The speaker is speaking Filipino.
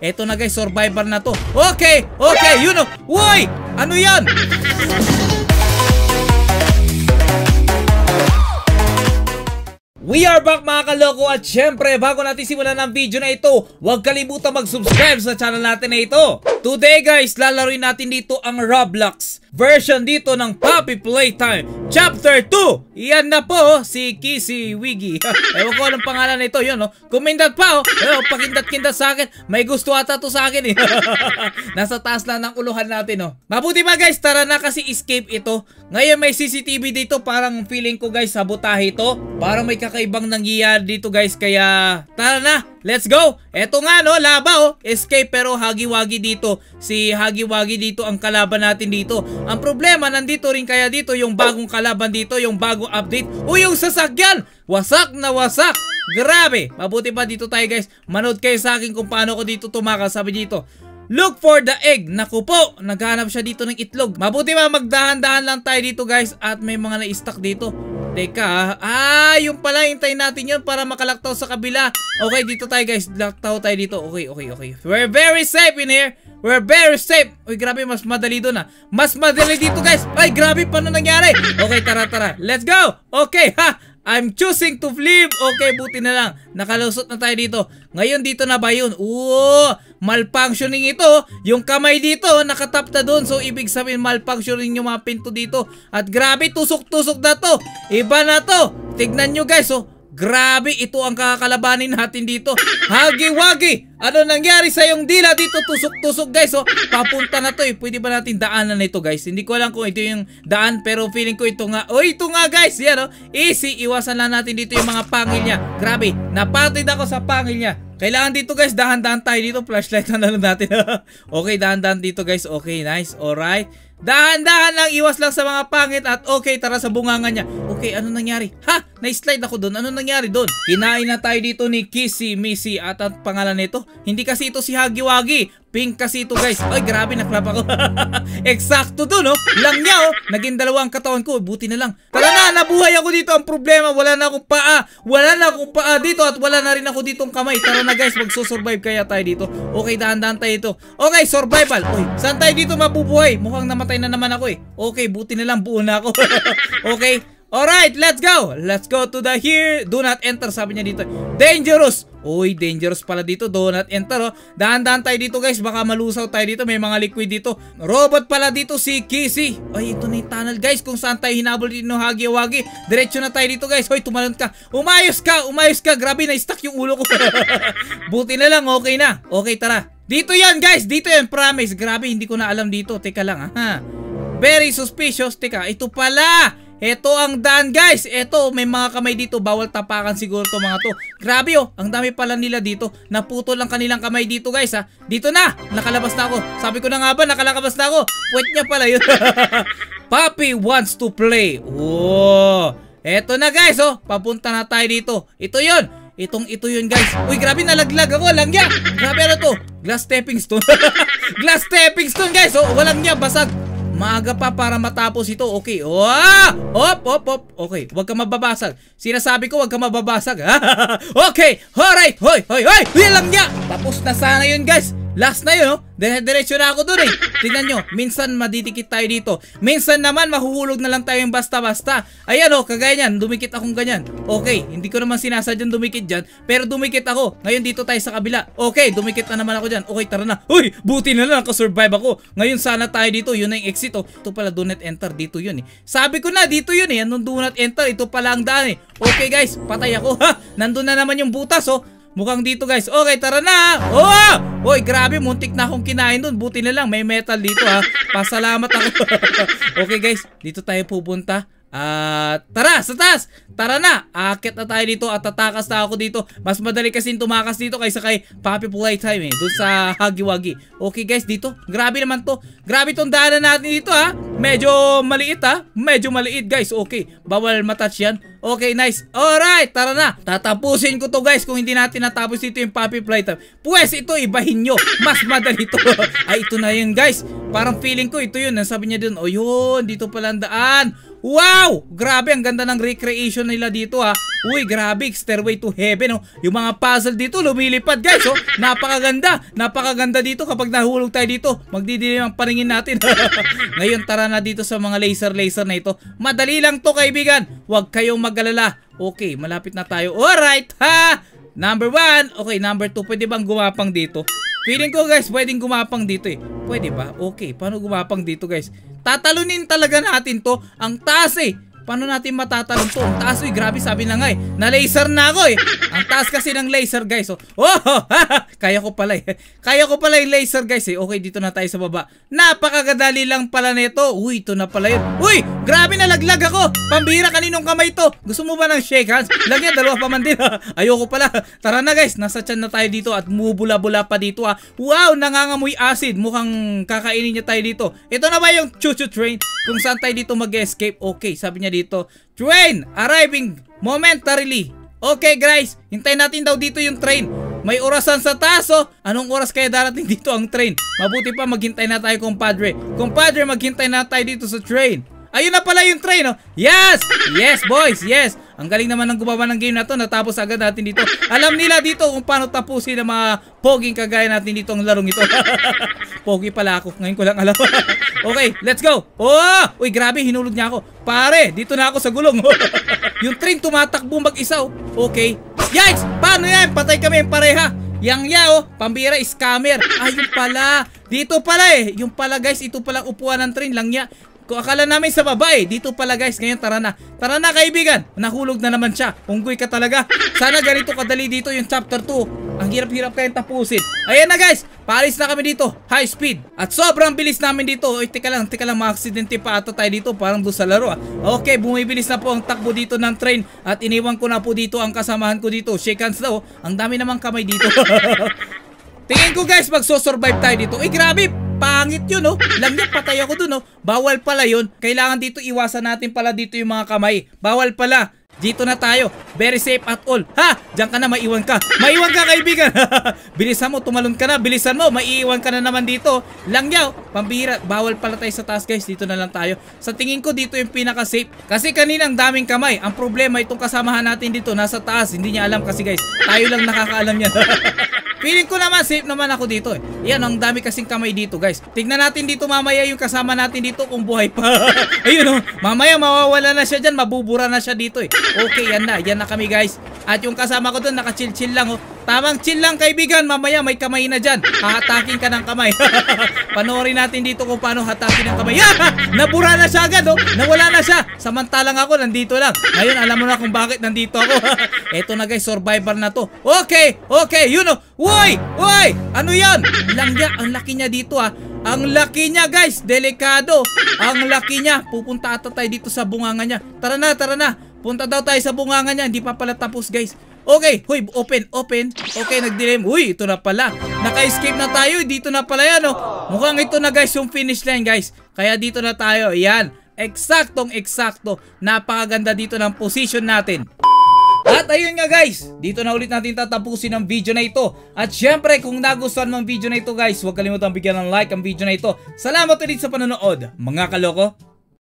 Eto na guys, survivor na to. Okay, yun o. Uy, ano yan? We are back mga kaloko, at syempre bago natin simulan ang video na ito, huwag kalimutan mag-subscribe sa channel natin na ito. Today guys, lalaroin natin dito ang Roblox version dito ng Puppy Playtime Chapter 2. Yan na po si Huggy Wuggy. Ewan ko anong pangalan na ito, yun no. Kumindat pa oh. Pakindat-kindat sa akin. May gusto ata to sa akin eh. Nasa taas lang ng uluhan natin oh. Mabuti ba guys, tara na kasi escape ito. Ngayon may CCTV dito, parang feeling ko guys sabotahe ito. Parang may kakaibang nangyayari dito guys, kaya tara na, let's go. Eto nga no, laba oh, escape, pero Huggy Wuggy dito. Si Huggy Wuggy dito ang kalaban natin dito. Ang problema, nandito rin kaya dito yung bagong kalaban dito, yung bagong update. O yung sasakyan, wasak na wasak. Grabe, mabuti pa dito tayo guys. Manood kayo sa akin kung paano ko dito tumakas. Sabi dito, look for the egg. Naku po, naghanap siya dito ng itlog. Mabuti pa magdahan-dahan lang tayo dito guys. At may mga na-stuck dito. Teka, yung pala, hintayin natin yun para makalaktaw sa kabila. Okay, dito tayo guys, laktaw tayo dito. Okay. We're very safe in here. We're very safe. Uy, grabe, mas madali doon ah. Mas madali dito guys. Ay, grabe, paano nangyari? Okay, tara. Let's go. Okay, I'm choosing to flip. Okay, buti na lang. Nakalusot na tayo dito. Ngayon, dito na ba yun? Malfunctioning ito. Yung kamay dito, nakatap na doon. So, ibig sabihin, malfunctioning yung mga pinto dito. At grabe, tusok-tusok na to. Iba na to. Tignan nyo guys, oh. Grabe, ito ang kakalabanin natin dito. Huggy Wuggy, ano nangyari sa yung dila dito? Tusok-tusok guys, oh. Papunta na to eh. Pwede ba natin daanan na ito guys? Hindi ko alam kung ito yung daan, pero feeling ko ito nga. Oh, ito nga guys, yan oh. Easy, iwasan lang natin dito yung mga pangil niya. Grabe, napatid ako sa pangil niya. Kailangan dito guys, dahan-dahan tayo dito. Flashlight na lang natin. Okay, dahan-dahan dito guys. Okay, nice, alright. Dahan-dahan lang, iwas lang sa mga pangit. At okay, tara sa bunganga niya. Okay, ano nangyari? Na-slide ako doon. Ano nangyari doon? Kinain na tayo dito ni Kissy Missy. At ang pangalan nito, hindi kasi ito si Huggy Wuggy. Pink kasi ito guys. Ay, grabe, naklap ako. Eksakto to no. Lang niya oh. Naging dalawang katawan ko. Buti na lang. Tara na, nabuhay ako dito. Ang problema, wala na akong paa. Wala na akong paa dito. At wala na rin ako ditong kamay. Tara na guys, magsusurvive kaya tayo dito. Okay, dahan-dahan tayo dito. Okay, survival. Uy, saan tayo dito mabubuhay? Mukhang namatay na naman ako eh. Okay, buti na lang, buo na ako. Okay. Alright, let's go. Let's go to the here. Do not enter, sabi niya dito. Dangerous. Uy, dangerous pala dito. Do not enter oh. Dahan-dahan tayo dito guys. Baka malusaw tayo dito. May mga liquid dito. Robot pala dito si Kissy. Ay, ito na yung tunnel guys. Kung saan tayo hinabol dito ng Huggy Wuggy. Diretso na tayo dito guys. Hoy, tumalon ka. Umayos ka. Grabe, na-stuck yung ulo ko. Buti na lang, okay na. Okay, tara. Dito yan guys. Dito yan, promise. Grabe, hindi ko na alam dito. Teka lang Very suspicious. Teka, ito pala. Ito ang daan guys. Ito, may mga kamay dito. Bawal tapakan siguro to mga to. Grabe oh, ang dami pala nila dito. Naputol lang kanilang kamay dito guys ha. Dito na, nakalabas na ako. Sabi ko na nga ba, nakalabas na ako. Puwet niya pala yun. Puppy wants to play. Oh, eto na guys oh. Papunta na tayo dito. Ito yun. Ito yun guys. Uy, grabe, nalaglag ako. Langya. Grabe, ano to? Glass stepping stone. Glass stepping stone guys oh. Walang niya, basag. Maaga pa para matapos ito. Okay. Hop. Okay, huwag ka mababasag. Sinasabi ko, huwag ka mababasag. Okay. Alright. Hoy. Lang niya. Tapos na sana yun guys. Last na yun, oh. Diretso na ako dun eh. Tingnan nyo, minsan madidikit tayo dito. Minsan naman mahuhulog na lang tayo yung basta-basta. Ayan oh, kagaya nyan, dumikit akong ganyan. Okay, hindi ko naman sinasadyang dumikit dyan, pero dumikit ako. Ngayon dito tayo sa kabila. Okay, dumikit na naman ako dyan. Okay, tara na. Uy, buti na lang, nakasurvive ako. Ngayon sana tayo dito, yun na yung exit oh. Ito pala, do not enter, dito yun eh. Sabi ko na, dito yun eh. Anong do not enter, ito pala ang daan eh. Okay guys, patay ako. Nandun na naman yung butas oh. Mukhang dito guys. Okay, tara na. Oy, grabe, muntik na akong kinain dun. Buti na lang, may metal dito ha. Pasalamat ako. Okay guys, dito tayo pupunta. Tara, sa taas. Tara na, akit na tayo dito at tatakas na ako dito. Mas madali kasi tumakas dito kaysa kay Puppy Playtime eh. Doon sa Huggy Wuggy. Okay guys, dito. Grabe naman to. Grabe tong daanan natin dito ha. Medyo maliit ha. Medyo maliit guys. Okay, bawal matouch yan. Okay, nice. Alright, tara na. Tatapusin ko to guys kung hindi natin natapos dito yung Puppy Playtime. Pues ito, ibahin nyo. Mas madali to. Ay, ito na yun guys. Parang feeling ko ito yun. Sabi niya dun, oh yun, dito pala ang daan. Wow! Grabe, ang ganda ng recreation nila dito ha. Uy, grabe, Stairway to Heaven, oh. Yung mga puzzle dito lumilipad, guys, oh. Napakaganda. Napakaganda dito kapag nahulog tayo dito. Magdidilim ang paningin natin. Ngayon, tara na dito sa mga laser na ito. Madali lang to, kaibigan. Huwag kayong mag-alala. Okay, malapit na tayo. Alright, ha! Number 1. Okay, number 2. Pwede bang gumapang dito? Feeling ko, guys, pwedeng gumapang dito eh. Pwede ba? Okay, paano gumapang dito, guys? Tatalunin talaga natin to. Ang taas eh. Paano natin matatalon to? Ang taas, grabe, sabi na nga eh. Na-laser na ako eh. Ang taas kasi ng laser, guys. Oh, kaya ko pala eh. Kaya ko pala yung laser, guys eh. Okay, dito na tayo sa baba. Napakagadali lang pala nito. Uy, ito na pala yun. Uy, grabe, nalaglag ako. Pambira, kaninong kamay to? Gusto mo ba ng shake hands? Lagyan, dalawa pa man din. Ayoko pala. Tara na, guys. Nasa tiyan na tayo dito at mubula-bula pa dito ah. Wow, nangangamoy acid. Mukhang kakainin niya tayo dito. Ito na ba yung choo-choo train? Kung saan tayo dito mag-escape? Okay, sabi niya dito, train arriving momentarily. Okay, guys, hintayin natin daw dito yung train. May orasan sa taas, oh. Anong oras kaya darating dito ang train? Mabuti pa maghintay na tayo, compadre. Compadre, maghintay na tayo dito sa train. Ayun na pala yung train, oh. Yes! Yes, boys, yes. Ang galing naman ng gumawa ng game na to. Natapos agad natin dito. Alam nila dito kung paano tapusin ang mga poging kagaya natin dito ang larong ito. Pogi pala ako. Ngayon ko lang alam. Okay, let's go. Oh! Uy, grabe, hinulog niya ako. Pare, dito na ako sa gulong. Yung train tumatakbo mag-isa, oh. Okay. Yikes! Paano yan? Patay kami yung pareha. Yang oh, pambira, scammer. Ayun pala. Dito pala eh. Yung pala, guys, ito pala upuan ng train lang niya. Kung akala namin sa baba eh. Dito pala, guys. Ngayon tara na. Tara na, kaibigan. Nahulog na naman siya. Unggoy ka talaga. Sana ganito kadali dito yung chapter 2. Ang hirap-hirap kayong tapusin. Ayan na, guys. Paalis na kami dito. High speed. At sobrang bilis namin dito. Uy, teka lang. Ma-aksidente pa ata tayo dito. Parang doon sa laro ah. Okay, bumibilis na po ang takbo dito ng train. At iniwan ko na po dito ang kasamahan ko dito. Shake hands daw. Ang dami namang kamay dito. Tingin ko, guys, magsosurvive tayo dito. Eh, grabe. Pangit yun, oh. Langit, patay ako dun, oh. Bawal pala yun. Kailangan dito, iwasan natin pala dito yung mga kamay. Bawal pala. Dito na tayo. Very safe at all. Ha! Diyan ka na, maiwan ka. Maiwan ka, kaibigan. Bilisan mo, tumalon ka na. Bilisan mo, maiiwan ka na naman dito. Langyaw, pambihira. Bawal pala tayo sa taas, guys. Dito na lang tayo. Sa tingin ko, dito yung pinaka-safe. Kasi kanina ang daming kamay. Ang problema, itong kasamahan natin dito, nasa taas. Hindi niya alam kasi, guys. Tayo lang nakakaalam yan. Feeling ko naman, safe naman ako dito eh. Yan, ang dami kasing kamay dito, guys. Tignan natin dito mamaya yung kasama natin dito kung buhay pa. Ayun, oh. Mamaya mawawala na siya dyan. Mabubura na siya dito eh. Okay, yan na. Yan na kami, guys. At yung kasama ko doon, naka-chill-chill lang, oh. Tamang chill lang, kaibigan. Mamaya may kamay na dyan. Hahatakin ka ng kamay. Panoorin natin dito kung paano hatakin ng kamay. Nabura na siya agad, oh. Nawala na siya. Samantalang ako, nandito lang. Ngayon, alam mo na kung bakit nandito ako. Eto na, guys. Survivor na to. Okay, okay. Yun, oh. Uy! Uy! Ano yan? Langya. Ang laki niya dito, ah. Ang laki niya, guys. Delikado. Ang laki niya. Pupunta ata tayo dito sa bunganga niya. Tara na, tara na. Punta daw tayo sa bunganga niya. Hindi pa pala tapos, guys. Okay. Huy, open, open. Okay, nagdilim. Uy, ito na pala. Naka-escape na tayo. Dito na pala yan, oh. Mukhang ito na, guys, yung finish line, guys. Kaya dito na tayo. Yan. Eksaktong eksakto. Napakaganda dito ng position natin. At ayun nga, guys, dito na ulit natin tatapusin ang video na ito. At syempre, kung nagustuhan mo ang video na ito, guys, huwag kalimutang bigyan ng like ang video na ito. Salamat ulit sa panonood, mga kaloko.